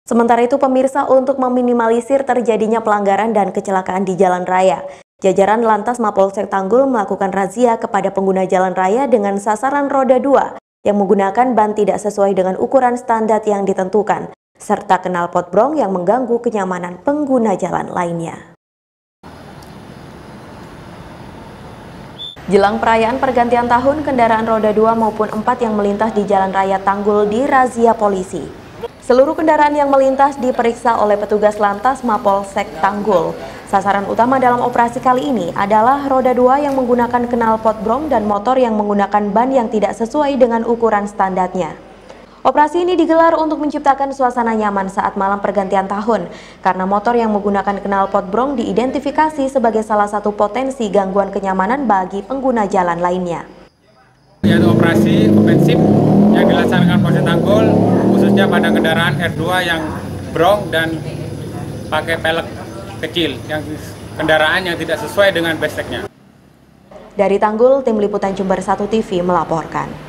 Sementara itu pemirsa, untuk meminimalisir terjadinya pelanggaran dan kecelakaan di jalan raya, jajaran Lantas Mapolsek Tanggul melakukan razia kepada pengguna jalan raya dengan sasaran roda 2 yang menggunakan ban tidak sesuai dengan ukuran standar yang ditentukan, serta knalpot brong yang mengganggu kenyamanan pengguna jalan lainnya. Jelang perayaan pergantian tahun, kendaraan roda 2 maupun 4 yang melintas di jalan raya Tanggul dirazia polisi. Seluruh kendaraan yang melintas diperiksa oleh petugas Lantas Mapolsek Tanggul. Sasaran utama dalam operasi kali ini adalah roda 2 yang menggunakan knalpot brong dan motor yang menggunakan ban yang tidak sesuai dengan ukuran standarnya. Operasi ini digelar untuk menciptakan suasana nyaman saat malam pergantian tahun, karena motor yang menggunakan knalpot brong diidentifikasi sebagai salah satu potensi gangguan kenyamanan bagi pengguna jalan lainnya. Yaitu operasi ofensif yang dilaksanakan Polsek Tanggul khususnya pada kendaraan R2 yang brong dan pakai pelek kecil, yang kendaraan yang tidak sesuai dengan beseknya. Dari Tanggul, Tim Liputan Jember 1 TV melaporkan.